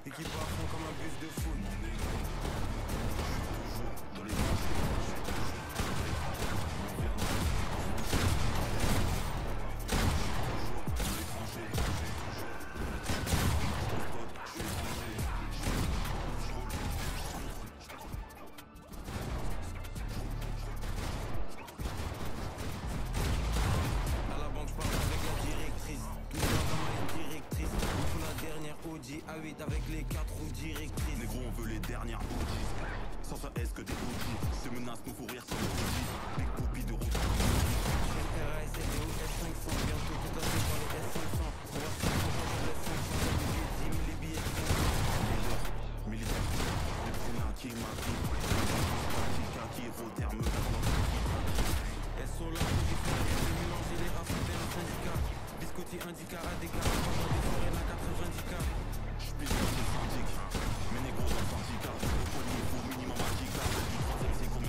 Équipe à fond comme un bus de foot. Dans les À la banque, je parle avec la directrice. Tout le temps dans ma ligne directrice. On fout la dernière Audi A8 avec les 4 roues directrices. négro, on veut les dernières OGs. Sans ça, est-ce que des OGs se menacent, nous faut rire sans OGs. Big Poppy de route. RAS et des S500. Bientôt tout à fait par les S500. On va se faire pour les S500. Comme les billets 10 000, les billets 500. Militaire, les premiers qui m'acquis. Qui reterme. Elles sont là pour du faire. Elles ont mélangé les races et un syndicat. Biscotti indica à des gars. Pendant des soirées, la 90 cas. J'pisse dans le syndic. Mais négro dans le syndicat. Au premier, faut minimum un giga. Du troisième, c'est comme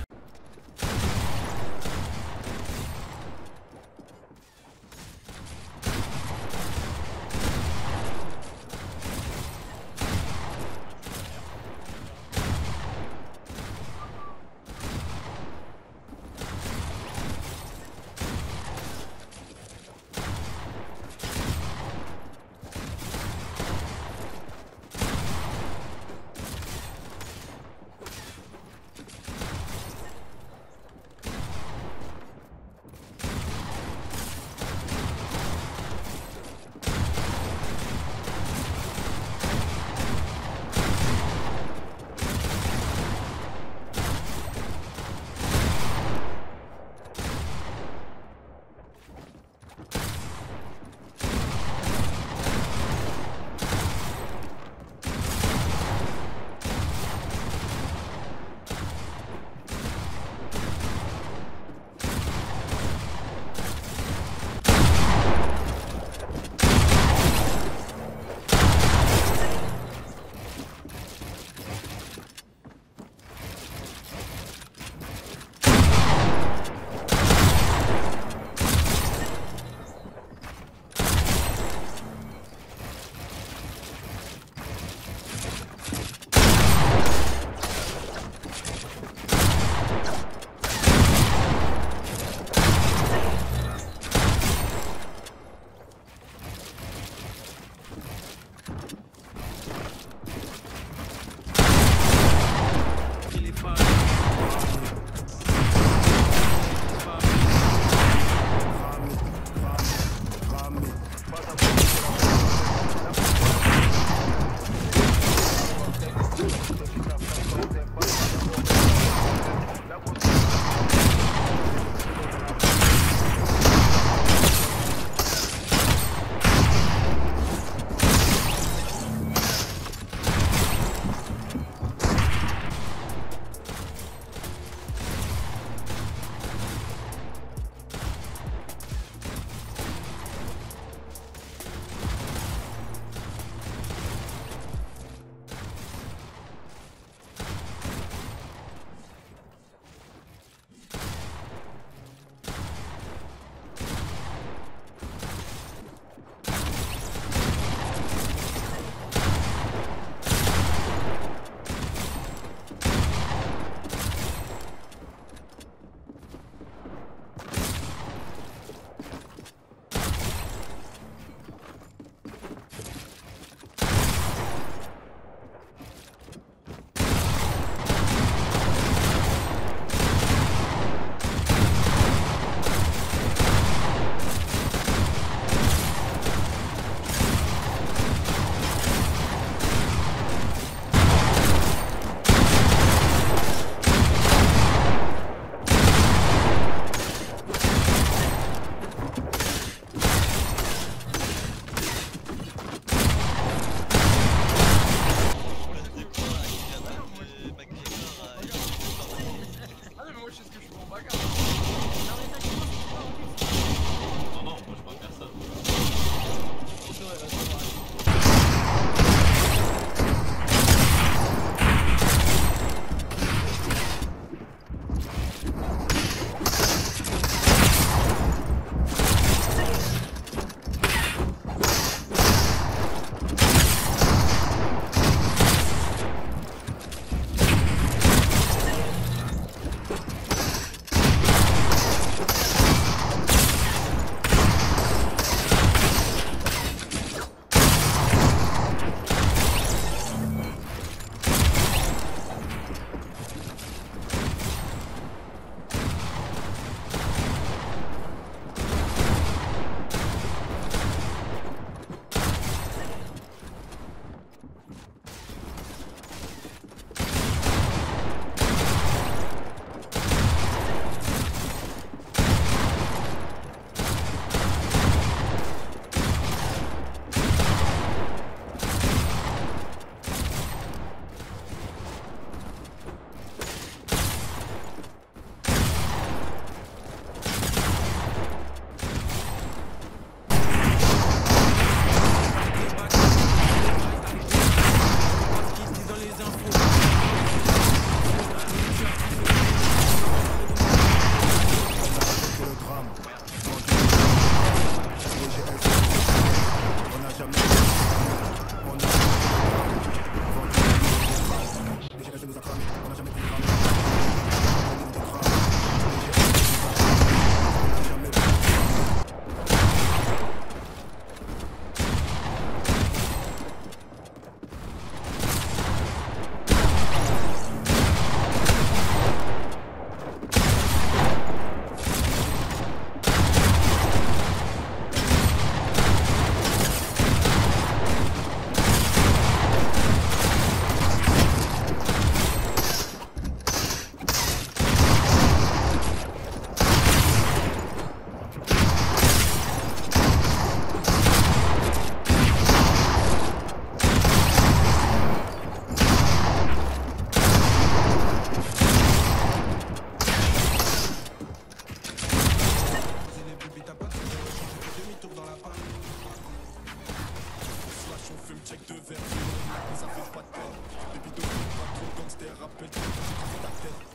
faire, c'est ça fait pas de